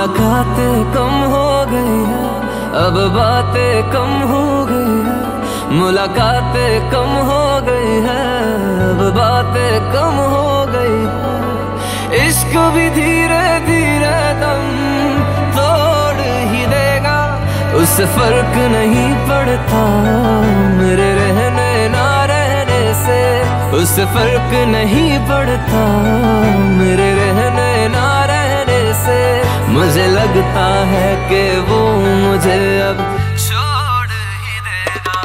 मुलाकातें कम हो गई है, अब बातें कम हो गई है। मुलाकातें कम हो गई है, अब बातें कम हो गई है। इश्क भी धीरे धीरे दम तोड़ ही देगा, उससे फर्क नहीं पड़ता मेरे रहने ना रहने से। उससे फर्क नहीं पड़ता मेरे रहने ना रहने से। मुझे लगता है कि वो मुझे अब छोड़ ही देगा।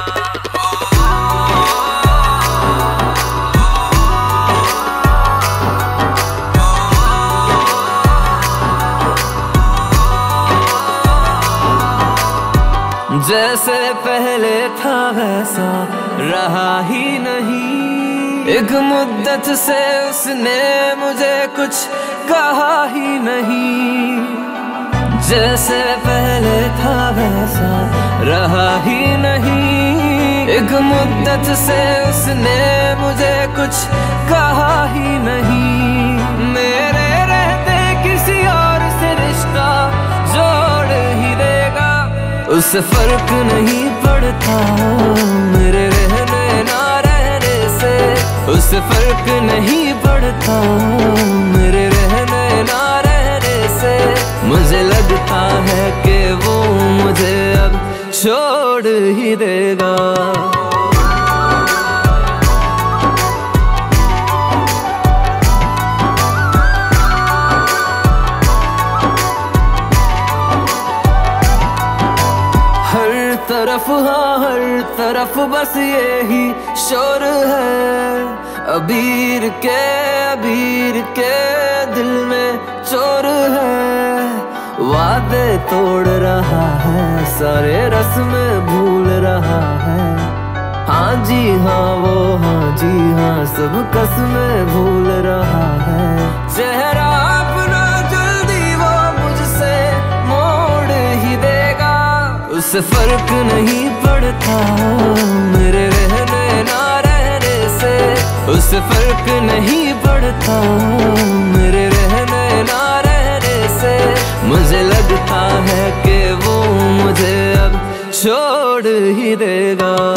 जैसे पहले था वैसा रहा ही नहीं। एक मुद्दत से उसने मुझे कुछ कहा ही नहीं। जैसे पहले था वैसा रहा ही नहीं। एक मुद्दत से उसने मुझे कुछ कहा ही नहीं। मेरे रहते किसी और से रिश्ता जोड़ ही देगा, उससे फर्क नहीं पड़ता मेरे रहने ना रहने से। उससे फर्क नहीं पड़ता मेरे रहने ना रहने से। मुझे लगता है कि वो मुझे अब छोड़ ही देगा। हर तरफ बस यही शोर है। अबीर के दिल में चोर है। वादे तोड़ रहा है, सारे रस्म भूल रहा है। हाँ जी हाँ वो हाँ जी हाँ सब कसमें भूल रहा है। चेहरा अपना जल्दी वो मुझसे मोड़ ही देगा, उससे फर्क नहीं पड़ता मेरे रहने ना रहने से। उससे फर्क नहीं पड़ता मेरे रहने ना रहने से। मुझे लगता है कि वो मुझे अब छोड़ ही देगा।